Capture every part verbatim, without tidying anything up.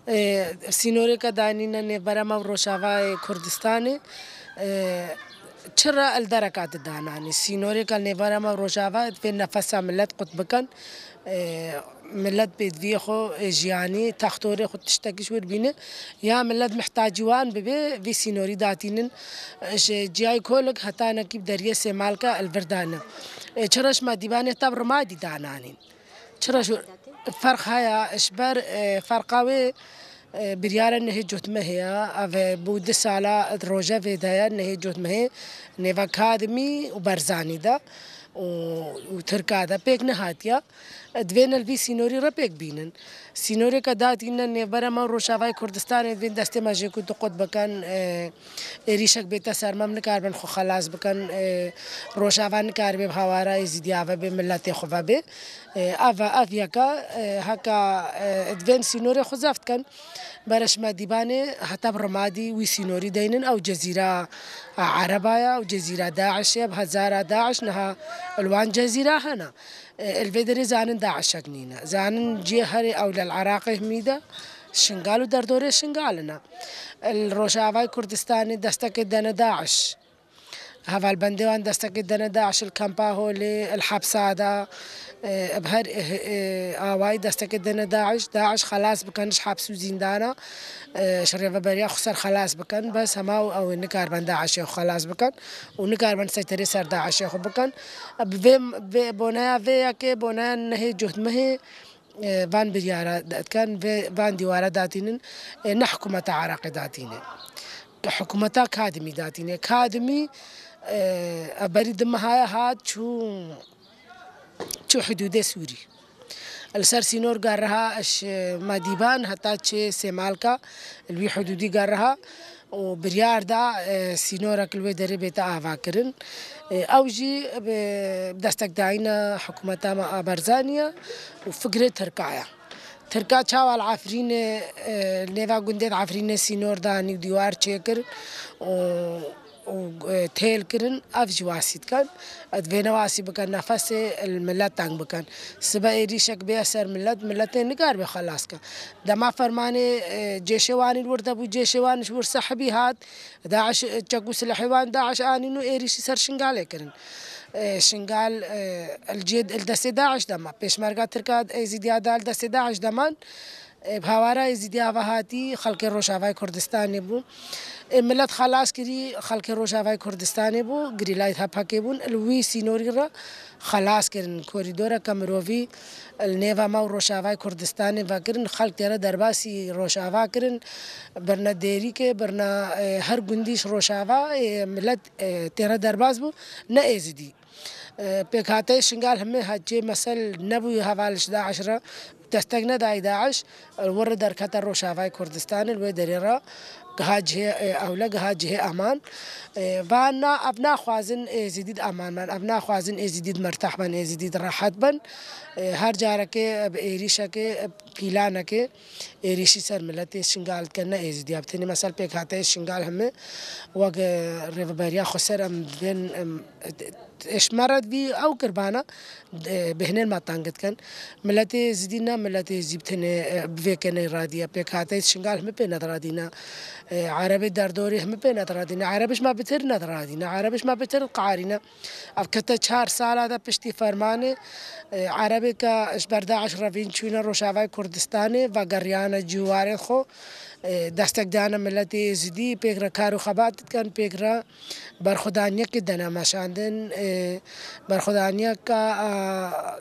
سینۆرێکە دانینە نێبەرەمە ڕۆژاوای کوردستانی چرا ئەلدەرەکات دانانی سینۆرێکە نێبەرەمە ڕۆژاوا بێ نەفەسا ملت قوت بکەن ملت بێدویە خۆ ژیانی تەختۆرێ خود تشتێکیش وەربینە یا ملت محتاجوان ببێ وی سینۆری داتینن جیای کۆلک هەتانەکی دەریە سێمالکە ئەلبەردانە چرەش مادیبانێ تا ڕمادی دانانین چرا فرق هەیە ئەشبەر فەرقاوێ بریارە نەهێ جوتمە هەیە ئەڤێ بوو دە ساڵە ڕۆژە vêdaya nehê cotme hê nêva kadimî û berzanî de û tirka de pêk nehatiye divê vî sînorî re pêk bînin sînorêka datîne nêvberema Rojavayê Kurdistanê divê destê me jê ku diqut bikin êrîşek bête sermam nikarbin xwe xelas bikin Rojava nikaribe bi hawara êzîdiya ve bê milletê xwe vebê ev ev yeka heka divên sînorê xwe zeft bikin برشما ديباني حتى برمادي وسينوري دينن أو جزيرة عربية أو جزيرة داعش بهزارة داعش نها الوان جزيرة هنا الفيدري زانن داعش شكنينا زانن جيهري أو للعراق هميدة شنغالو دردوري شنغالنا الروشافاي كردستاني دستك دنا داعش هذا البندوان دستك دنا داعش الكامبا هولي الحبسة دا بهر آواي دستك دنا داعش داعش خلاص بكنش حبس وزندانة شريفة بريا خسر خلاص بكن بس هما أو نكاربن داعش يخ خلاص بكن ونكاربن سيطرة سر داعش يخ بكن بفهم بناء فيا كي بناء نهي جهد مهي فان بريارة كان فان ديوارة داتين نحكمة عراق داتين حكومة كادمي داتين كادمي أبريد مهاي هاد شو شو حدود سوري السر سينور قارها اش ماديبان حتى تشي سيمالكا الوي حدودي قارها وبريار دا سينورا كلوي دري بيتا افاكرن اوجي بدستك داينا حكومة برزانيا وفكرة تركايا تركا تشاو العفرين نيفا قنديت عفرين سينور داني ديوار تشيكر وتهيل كرن أفج واسيد كان أدفينا واسي بكان نفس الملات تانج بكان سبا إيريشك بيأسر ملات ملاتين نقار بخلاص كان دما فرماني جيشواني الورد أبو جيشواني شور صاحبي هاد داعش تشاكو سلحيوان داعش آني نو إيريشي سر شنغالي كرن شنغال الجيد الدست داعش دما بيش مرقا تركاد إيزيديا دال دست داعش دمان بهوارا إيزيديا وهاتي خلق روشافاي كردستاني بو ملت خلاص كري خلق روشافاي كردستاني بو غريلايت هاباكيبون الوي سينوري را خلاص كرن كوريدورا كامروفي النيفا ماو روشافاي كردستاني فكرن خلق تيرا درباسي روشافا كرن برنا ديري كي برنا هر گنديش روشافا ملت تيرا درباس بو نا ايزدي بكاتي شنغال همي هاجي مثل نبوي هفالش داعش را تستقنا داي داعش الور در كتر روشافاي كردستان الوي دريرا جهة أولى جهة أمان فأنا أبناء خوازن زديد أمان من أبناء خوازن زديد مرتاح من زديد راحت بن هر جارك بإيريشك بيلانك إيريشي سر ملتي شنغال كنا زديد أبتني مثلا بيكاتي شنغال هم وق ريفبريا خسر أم بين إيش مرض بي أو كربانة بهنن ما تانجت كان ملتي زدينا ملتي زبتنا بفيكنا راديا بيكاتي شنغال هم بين رادينا عربي دردوري هم بين رادينا عربيش ما بتر ندرادينا عربيش ما بتر قارينا أفكت شهر سال هذا بشتي فرمانة عربي كاش برداعش رافين شوينا روشافاي كردستاني وقريانا جواري خو دستك دانا ملتي زدي بيكرا كارو خبات كان بيكرا برخدانيا كدنا مشاندن برخدانيا كا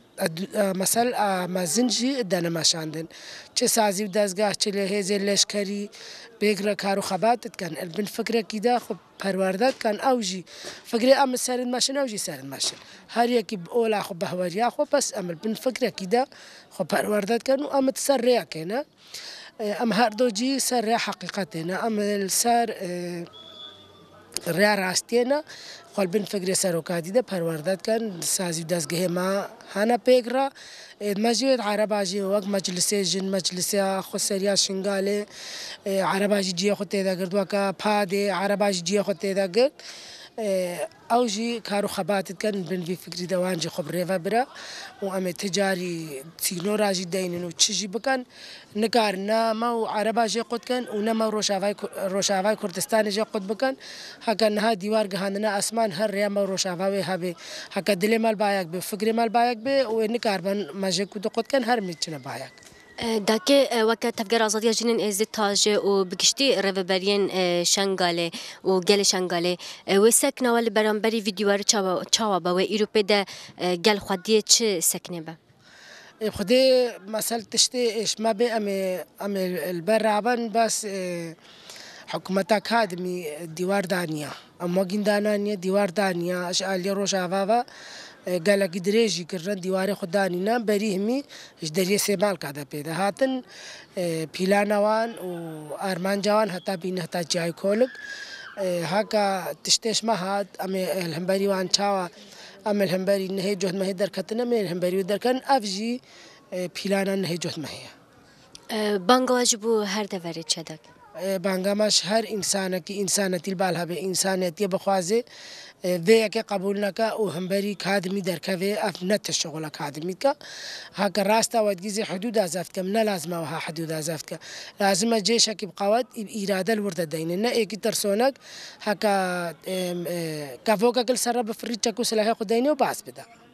مثل مازنجي دنا مشاندن چه سازی و دستگاه چه لهزه لشکری بيقرا كارو خبات كان البن فكرة كده خب پرورداد كان أوجي فكرة أم سرد ماشين أوجي سرد ماشين هر يكي بأولا خب بهوريا خب بس أم البن فكرة كده خب پرورداد كانوا أم تسرع كنا أم هردوجي سرع حقيقتنا أم السر ريا راستينا خال بن فكرة سروكادي ده پرورداد كان سازي دستگاه ما هنا بيقرا مجلس عرباجي وقت مجلس جن مجلس خسريا شنغالي عرباجي جي خطة دا قرد وكا بادي عرباجي جي خطة دا قرد او جي كارو خبات كان بن في فكري دوان جي خبريفا برا وام تجاري سينو راجي داينن وتشجي بكن نكارنا ما عربا جي قد كان ونما روشافاي روشافاي كردستان جي قد بكن هكا نها ديوار جهاننا اسمان هر ريما روشافاي هبي هكا دلي مال بايك بفكري مال بايك بي ونكاربن ماجي كود قد كان هر ميتشنا بايك داكي وقت تفكر آزادية جنين إزدي تاجي وبكشتي ريفبرين شنغالي وجل شنغالي وسكنا واللي برانبري فيديوهار تشاوا با وإيروبي دا جل خديه چه سكنه با خدي مسألة تشتي إيش ما بي أمي أمي البرابن بس حكومتك هادمي ديوار دانيا أما جين دانانيا ديوار دانيا أشعال يروش عفافا قال قدريجي كرن ديواري خدانينا بريهمي إيش دري سمال كذا بيدا هاتن بيلانوان وأرمان جوان حتى بين حتى جاي كولك هكا تشتيش ما هاد أمي الهمبري وان شاوا أما الهمبري نهي جهد ما هي دركتنا من الهمبري ودركن أفجي بيلانا نهي جهد ما هي بانجواج بو هر دفري چدك بانجاماش هر إنسانة كي إنسانة تلبالها بإنسانية بخوازي ذيك قبولناك وهمبري كادمي دركفي أفنت الشغل كادمي كا هكا راستا ودجيزي حدود أزافتك من لازم وها حدود أزافتك لازم جيشك بقوات إرادة الوردة ديننا إيكي ترسونك هكا كافوكا كل سرب فريتشك وسلاحي قديني وباس بدا